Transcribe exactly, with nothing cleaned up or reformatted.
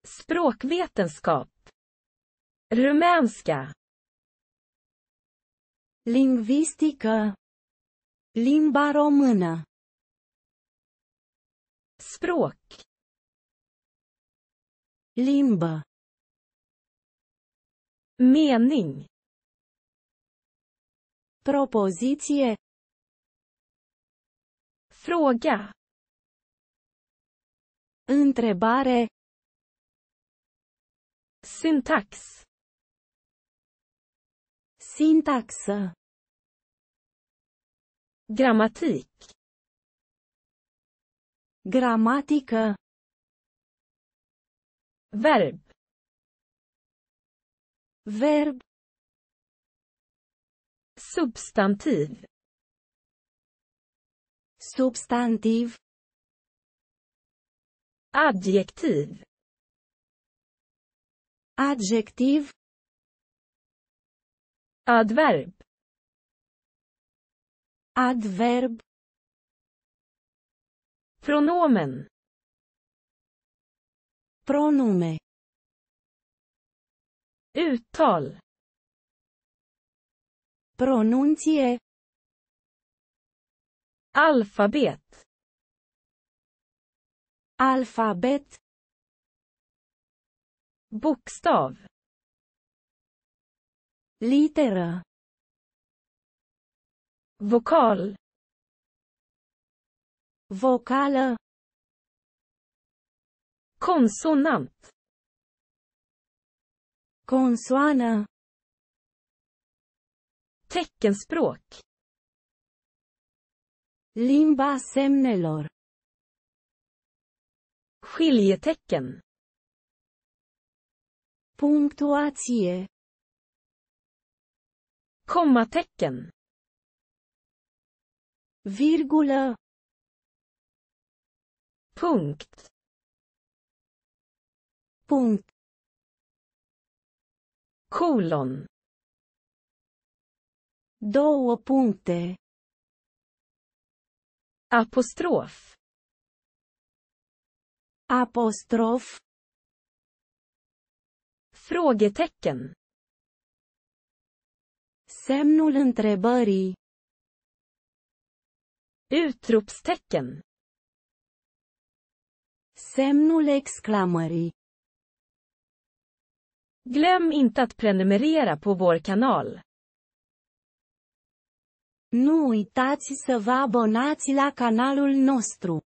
Språkvetenskap. Rumänska. Lingvistică. Limba română. Språk. Limbă. Mening. Propoziție. Fråga. Întrebare. Syntax. Sintaxă. Grammatik. Gramatică. Verb. Verb. Substantiv. Substantiv. Adjektiv. Adjectiv. Adverb. Adverb. Pronomen. Pronume. Uttal. Pronunție. Alfabet. Alfabet. Bokstav. Literă. Vokal. Vocală. Konsonant. Consoană. Teckenspråk. Limba semnelor. Skiljetecken. Punctuație. Kommatecken. Virgulă. Punkt. Punct. Kolon. Două puncte. Apostrof. Apostrof. Frågetecken. Semnul întrebării. Utropstecken. Semnul exclamării. Glöm inte att prenumerera på vår kanal. Nu uitați să vă abonați la canalul nostru.